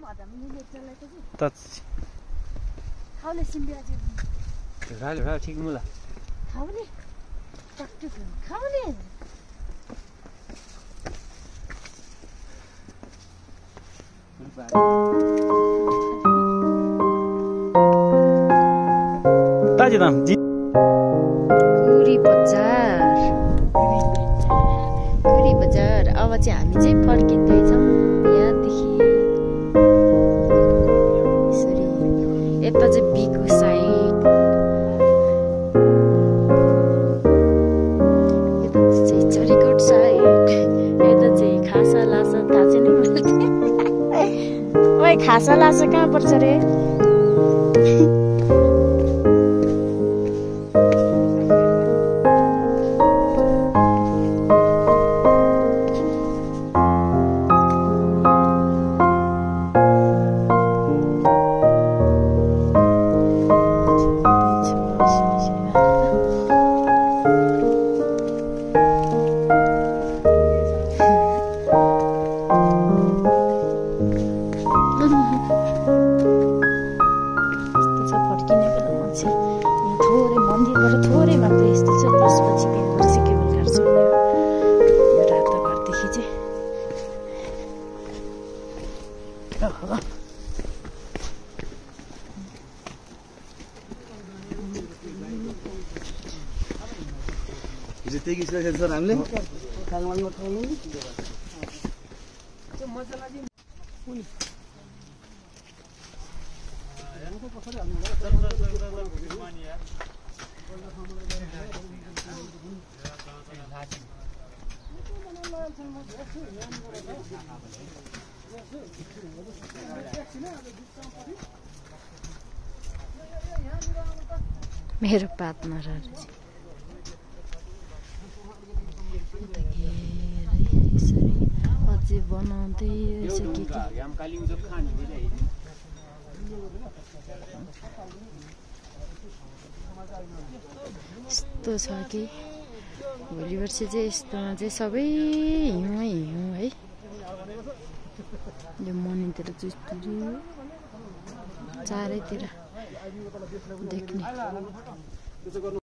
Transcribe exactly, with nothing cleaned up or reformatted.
त खाउले सिम्बियाजी राले रा ठीक मुला खाउले टकटक खाउले ताजी दाम जी कुरी बजार कुरी बजार अब चाहिँ हामी चाहिँ फर्किँदै छौँ यहाँदेखि यसरी यता चाहिँ बिगु साइड यता चाहिँ चरीकोट साइड यता चाहिँ खासा लासा थाहा छैन ओए खासा लासा कहाँ पर्छ रे थोरै मात्रै यस्तो छ त्यसपछि बिहान चाहिँ केबल कार छ यो रातो घरदेखि चाहिँ हिजो त्यही किसिमको सर हामीले मेरो पार्टनर यसरी अझै बनाउँदै रहेछ के के यस्तो छ कि भोलि पर्सि चाहिँ यस्तोमा चाहिँ सबै हिउँै हिउँ है यो मनितिर चाहिँ चारैतिर देख्ने